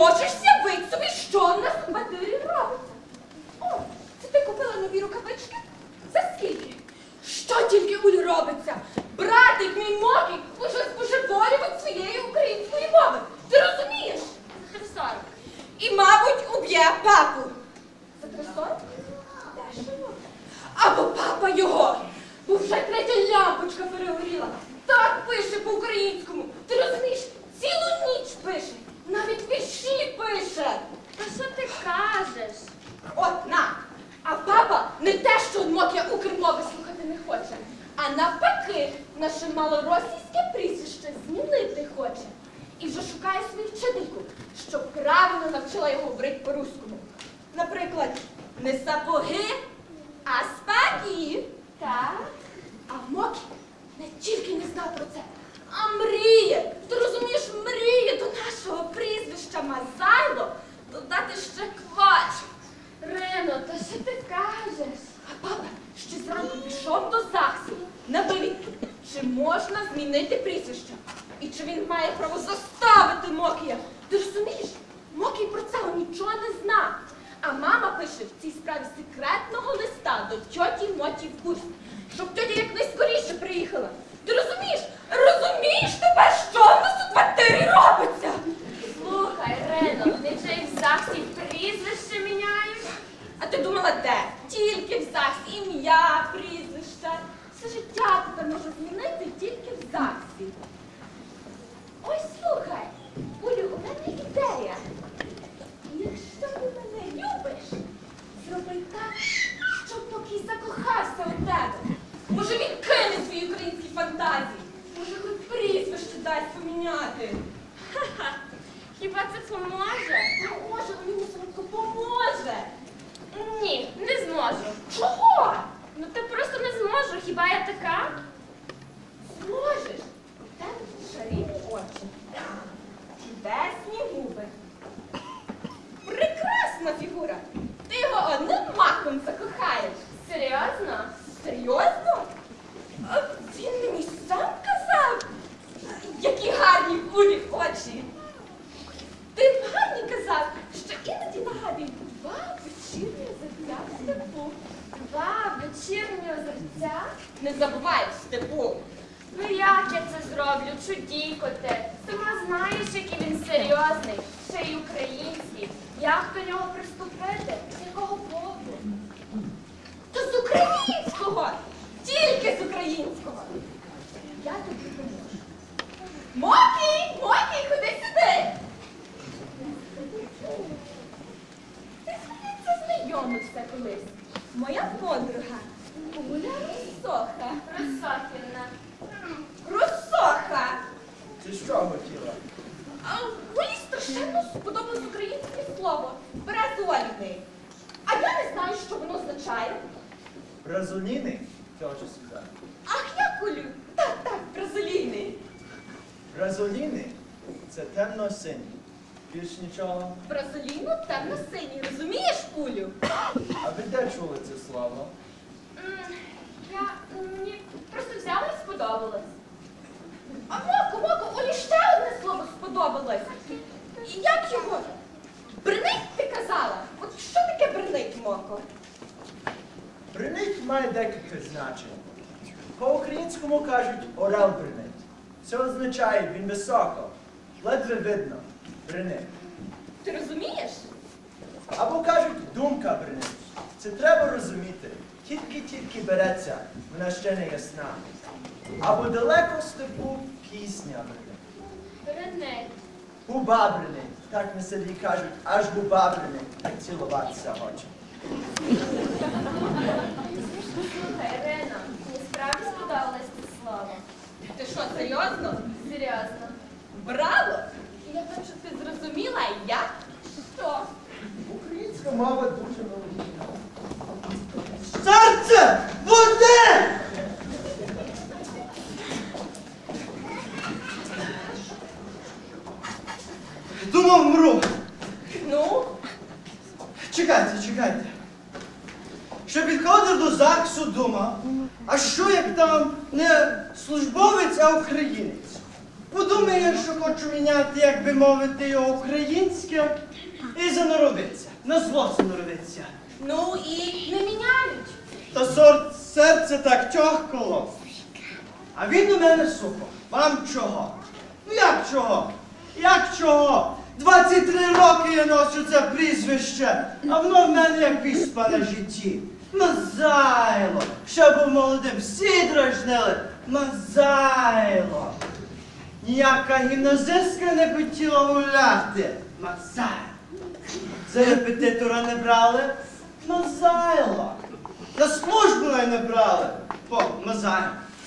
можеш з'явити собі, що в нас у квартирі робиться? О, це ти купила нові рукавички? За скільки? Що тільки Улі робиться? Братик мій Мокій уже збожеволів від своєї української мови. Ти розумієш? За 3,40. І, мабуть, уб'є папу. За 3,40? Дешево. Або папа його, бо вже третя лямпочка перегоріла. Так пише по-українському. Ти розумієш? Цілу ніч пише. Навіть вірші пише. Та що ти кажеш? От на! А папа не те, що Мокія укрмови слухати не хоче, а навпаки, наше малоросійське прізвище змінити хоче. І вже шукає свою вчительку, щоб правильно навчила його говорити по-руському. Наприклад, не сапоги, а спаки. Так? А Мокі не тільки не знав про це, а мріє. Ти розумієш, мріє до нашого прізвища Мазайло додати ще Квач. Рено, та що ти кажеш? А папа ще зранку пішов до ЗАГСу на вивідку, чи можна змінити прізвище. І чи він має право заставити Мокія. Ти розумієш, Мокій про цього нічого не знав. А мама пише в цій справі секретного листа до тьоті Моті в курс, щоб тьотя якнайскоріше приїхала. Ти розумієш? Розумієш тепер, що в нас у квартирі робиться? Слухай, Рено, вони вже і в ЗАГСі прізвище міняють. А ти думала, де? Тільки в ЗАГСі. Ім'я, прізвище. Все життя тепер може змінити тільки в ЗАГСі. Ось слухай, Улю, у мене ідея. Якщо ти мене любиш, зроби так, щоб Мокій закохався у тебе. Може він кине свої українські фантазії. Може хоч прізвище дасть поміняти. Ха-ха, хіба це поможе? Поможе, Улю, Солодко, поможе. Ні, не зможу. Чого? Ну ти просто не зможу, хіба я така? Зможеш. У тебе шарівні очі. Чудесні губи. Прекрасна фігура. Ти його одним махом закохаєш. Серйозно? Серйозно? А він мені сам казав, які гарні Улі очі. Ти гарні казав, що іноді нагадують два вечірні озерця в степу. Два вечірні озерця? Не забувай в степу. Ну як я це зроблю, чудійко ти? Сама знаєш, який він серйозний, ще й український. Як до нього приступити? З якого боку? То з українського! Тільки з українського! Я тобі поможу. Мокій! Мокій, ходи сюди! Ти, здається, знайомився колись. Моя подруга. Уля Росоха. Росохівна. Росоха! Ти що хотіла? Улі страшенно сподобалось українське слово. Бразоліни. А я не знаю, що воно означає. Бразоліни? Тьоча сказала. Ах, я Улю. Так, бразоліни. Бразоліни – це темно-сині. Більш нічого. Бразоліно темно-синій. Розумієш, Улю? А ви де чули це слово? Мені просто взяла і сподобалось. А Моко, Улі ще одне слово сподобалось. І як його? Бринить, ти казала? От що таке бринить, Моко? Бринить має декілька значень. По-українському кажуть орел бринить. Це означає він високо, ледве видно, бринить. Ти розумієш? Або кажуть думка бринить. Це треба розуміти. Тільки береться, вона ще не ясна. Або далеко в степу пісня бринить. Бринить. Губа бринить. Так на селі кажуть, аж губа бринить, як цілуватися хоче. Слухай, Ірина, мені справді сподобалось це слово. Ти що, серйозно? Серйозно. Браво! Я бачу, ти зрозуміла, як? Що? Українська мова дуже мелодійна. Серце! Води! Думав, мру. Ну? Чекайте. Що підходив до ЗАГСу, думав, а що як там не службовець, а українець? Подумає, що хочу міняти, як би мовити, його українське, і заноровиться. На зло заноровиться. Ну і не міняють. Та серце так тьохкало. А він у мене сухо. Вам чого? Ну як чого? Як чого? 23 роки я ношу це прізвище, а воно в мене як віспа на житті. Мазайло. Ще був молодим, всі дражнили. Мазайло. Ніяка гімназистка не хотіла гуляти. Мазайло. За репетитора не брали. Мазайло. На службу не брали. По Мазайло.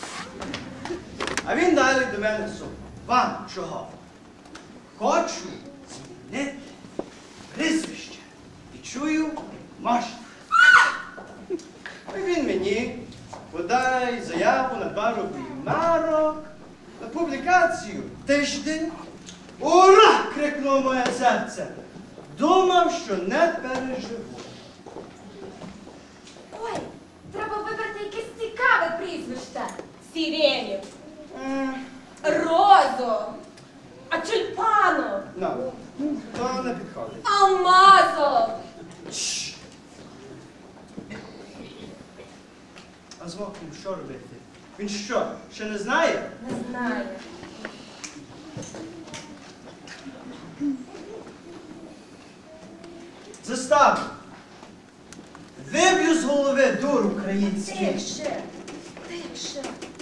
А він далі до мене сухо. Вам чого? Хочу змінити прізвище. І чую, можна. І він мені подай заяву на 2 рублі марок, на публікацію тиждень. Ура! Крикнуло моє серце. Думав, що не переживу. Ой, треба вибрати якесь цікаве прізвище. Сиренів, Розо, а Тюльпанов, Ну, то не підходить. Алмазов. А з Вовком що робити? Він що, ще не знає? Не знаю. Заставлю. Виб'ю з голови дур український. Тише, тише.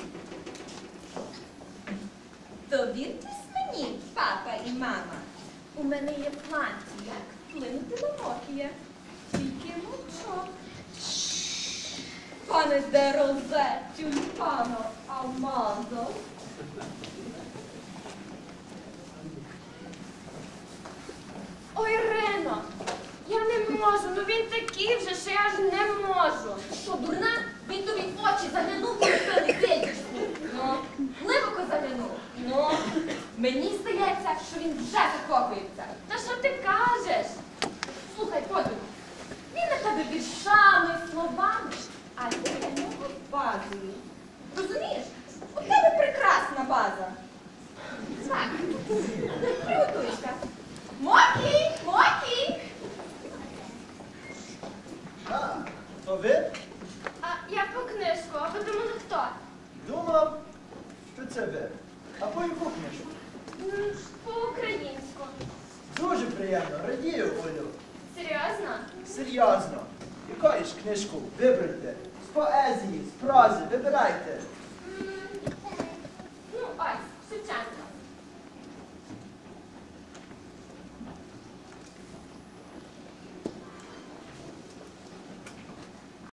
Довіртесь мені, папа і мама. У мене є план, як вплинути на Нокія. Тільки мовчок. Пане Дерозе, Тюльпано, Алмазо. Ой, Рено, я не можу, ну він такий вже, що я аж не можу. Що, дурна? Він тобі в очі заглянув, коли ти не сидиш. Ну, глибоко заглянув. Ну, мені здається, що він вже закохується. Та що ти кажеш? Слухай, подруг, він на тебе віршами, словами, а ти для нього базою. Розумієш? У тебе прекрасна база. Так, приготуйся. Мокі, Мокі! А, то ви? А я по книжку, а ви думали хто? Думав, що це ви. А по яку книжку? По-українську. Дуже приємно, радію, Олю. Серйозно? Серйозно. Якою ж книжку виберете? З поезії, з прози, вибирайте.